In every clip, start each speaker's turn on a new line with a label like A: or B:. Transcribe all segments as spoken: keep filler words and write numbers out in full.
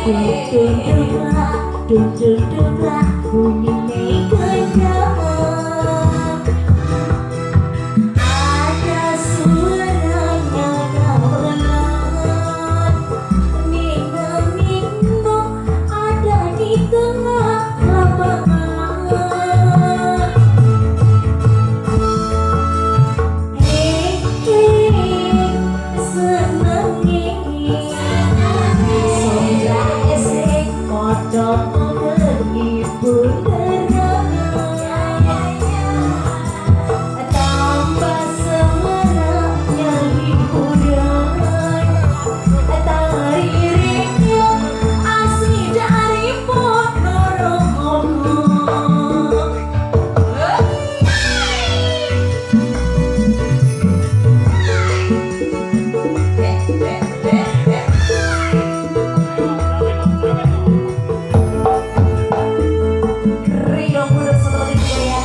A: Duduk-duduklah bunyi megadang. Ada suaranya gamelan, nino-nino ada di tengah lapangan. Hei, senengi sonda esek kodok berhibur terang. Tambah semangatnya hiburan, taririknya asli dari Ponorogo. Rio Budok seperti itu ya.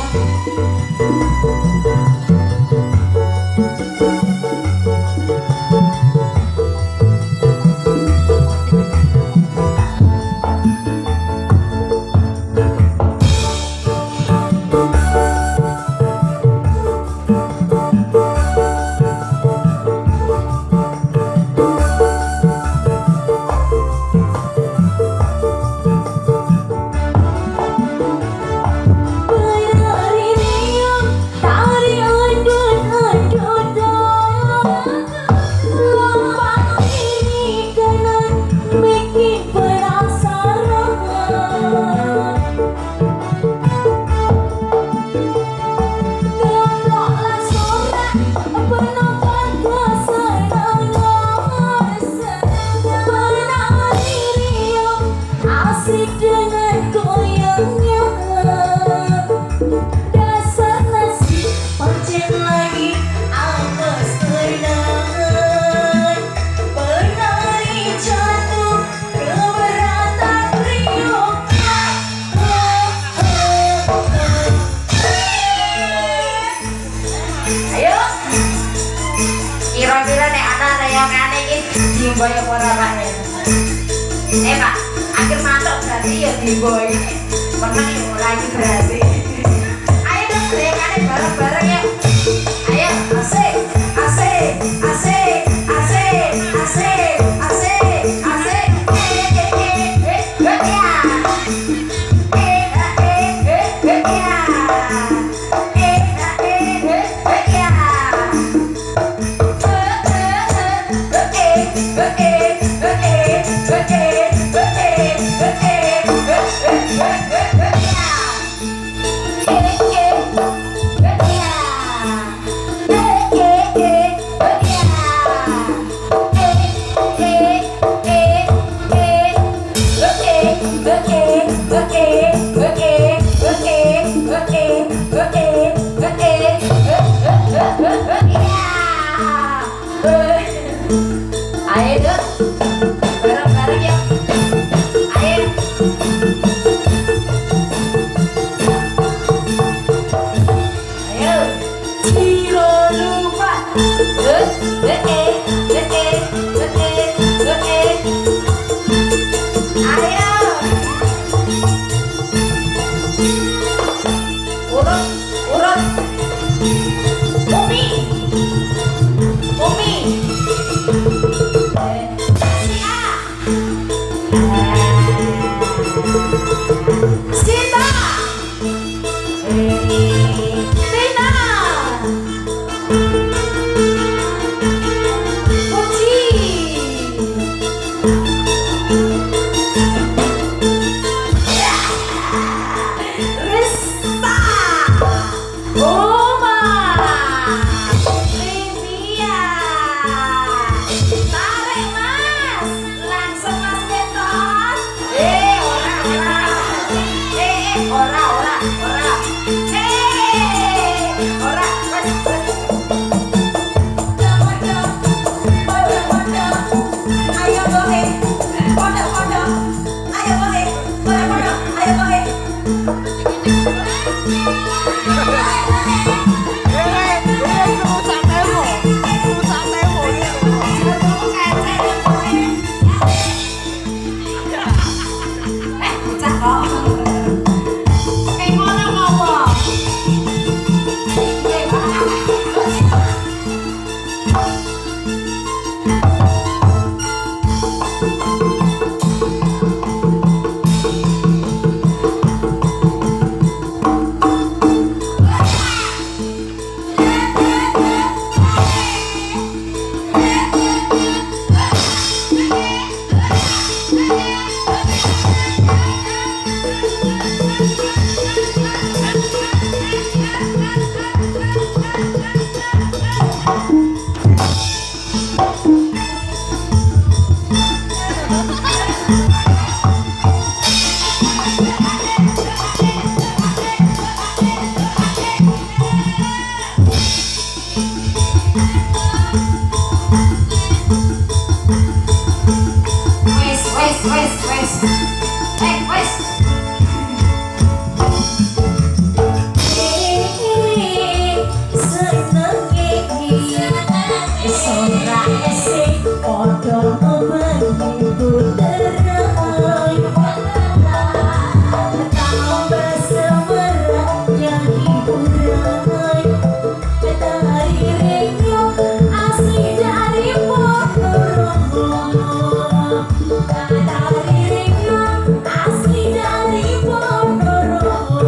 A: Asik dengan goyangnya, dasar nasi pancen lagi apes tenangan. Penari jatuh keberatan Rio. Ayo, kira-kira nek ana yang aneh iki diboy apa ora Pak? Eh Pak, akhir matok berarti ya diboy. Menang ya lagi berarti. Ayo dong goyangannya bareng-bareng ya. Ayo, asik, asik, asik, asik, asik, asik, asik. Eh, eh, eh, eh, eh, ya. Eh, eh, eh, eh, ya. Eh, eh, eh, eh, ya. Ayo dong, bareng-bareng yuk. Ayo. Ayo. Ciro lupa. Eh, eh, eh, eh, eh, eh, eh. Ayo. Urut, urut. Umi. Umi. Eh. wes wes. Eh wes.
B: Sora esik podo begitu derai tambah semerah yang hiburan dari ringo asli dari Ponorogo dari ringo asli dari Ponorogo.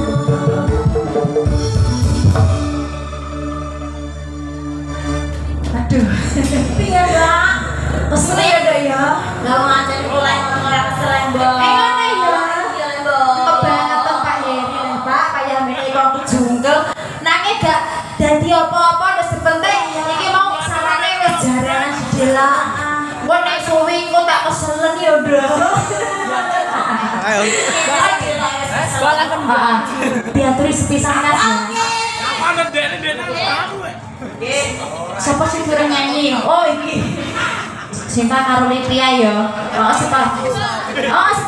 A: Aduh.
B: Piye, Mbak? Kesel ya, Dok ya.
A: Lah ngancani oleh orang kesel, Mbak.
B: Eh, ngono ya.
A: Iya, Mbak.
B: Kebangetan Pak Heri lho, Pak, kaya mbene kok jungkel. Nanging gak dadi apa-apa wis penting iki mau sarane wis jarangan sedela. Kok nek suwi kok tak keselen ya, Dok.
C: Ayo.
B: Sekolah kan, Pak. Diaturi sepisan Mas.
C: Apa ndek ndek aku.
B: Siapa sih kurang nyanyi? Oh, iki. Cinta karo Lipia ya. Oh, siapa? Oh,